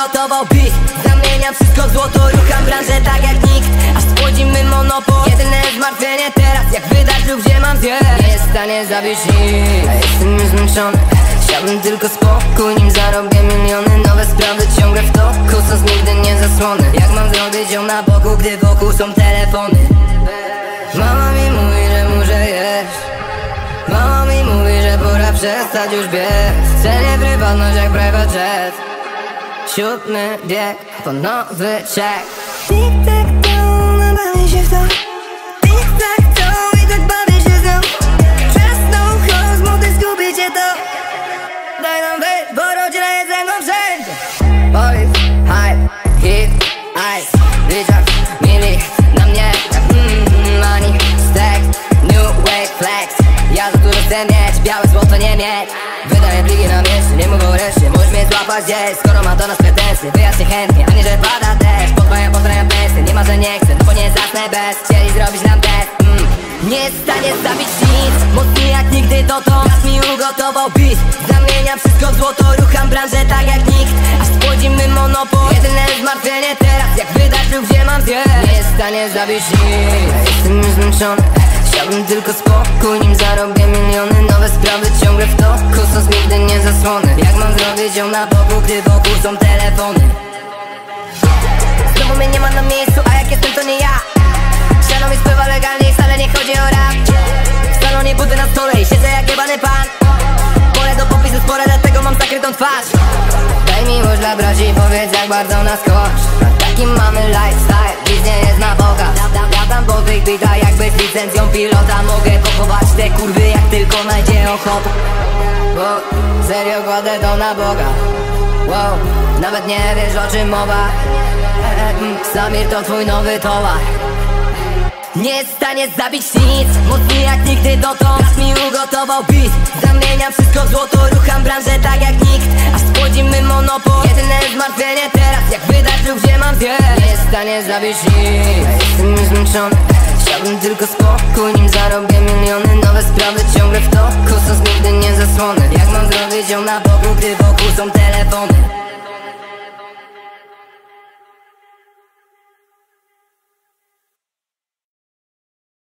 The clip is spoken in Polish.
ugotował beat. Zamieniam wszystko w złoto, rucham branżę tak jak nikt, aż spłodzimy monopol. Jedyne zmartwienie teraz, jak wydarzył, gdzie mam zjeść. Nie jest w stanie zabić nic, a jestem już zmęczony. Chciałbym tylko spokój, nim zarobię miliony. Nowe sprawy ciągle w toku, kosmos nigdy nie zasłony. Jak mam zrobić ją na boku, gdy wokół są telefony? Mama mi mówi, że muszę jeść. Mama mi mówi, że pora przestać już biec. Chcę nie prywatność jak private jet. 7. bieg po nowy check. Tic-tac-toe, bawię się w to. Tic-tac-toe i tak bawię się z nią. Czas no kosmos, zgubię cię to. Daj nam wyjść, bo rodzina jest ze mną wszędzie. Polic, hype, hit, ice. Liczak, mili, na mnie jak money, stack, new wave, flex. Ja za dużo chcę mieć, białe złoto nie mieć. Wydaję pliki na mieście, nie mówię reszcie. Możesz mnie złapać gdzieś, skoro ma do nas pretensje. Wyjaśnię chętnie, a nie że pada deszcz. Pozdrawiam pensje, nie ma, że nie chcę, no bo nie zasnę bez. Chcieli zrobić nam test, nie jest w stanie zabić nic, mocny jak nigdy dotąd. Raz mi ugotował beat. Zamieniam wszystko w złoto, rucham branżę tak jak nikt, aż spłodzimy monopol. Jedyne zmartwienie teraz, jak wydarzył, gdzie mam zjeść. Nie jest w stanie zabić nic, jestem już zmęczony. Chciałbym tylko spokój, nim zarobię miliony. Nowe sprawy ciągle w toku, kosmos nigdy nie zasłony. Jak mam zrobić ją na boku, gdy wokół są telefony? Znowu mnie nie ma na miejscu, a jak jestem to nie ja. Ścianą mi spływa legalnie i wcale nie chodzi o rap. W salonie budy na stole i siedzę jak jebany pan. Pole do popisu spore, dlatego mam zakrytą twarz. Daj miłość dla braci i powiedz, jak bardzo nas kochasz. Taki mamy lifestyle, nic nie jest na boga. Latam po tych bitach jakby z licencją pilota. Mogę pochować te kurwy, jak tylko znajdzie ochotę. Bo serio kładę to na Boga. Wow, nawet nie wiesz, o czym mowa. Samir to twój nowy towar. Nie jest w stanie zabić nic, mocny jak nigdy dotąd. Raz mi ugotował beat. Zamieniam wszystko w złoto, rucham branżę tak jak nikt, aż spłodzimy monopol. Jedyne zmartwienie teraz, jak wydarzył, gdzie mam zjeść. Nie jest w stanie zabić nic, a jestem już zmęczony. Chciałbym tylko spokój, nim zarobię miliony. Nowe sprawy ciągle w toku, kosmos nigdy nie zasłony. Jak mam zrobić ją na boku, gdy wokół są telefony?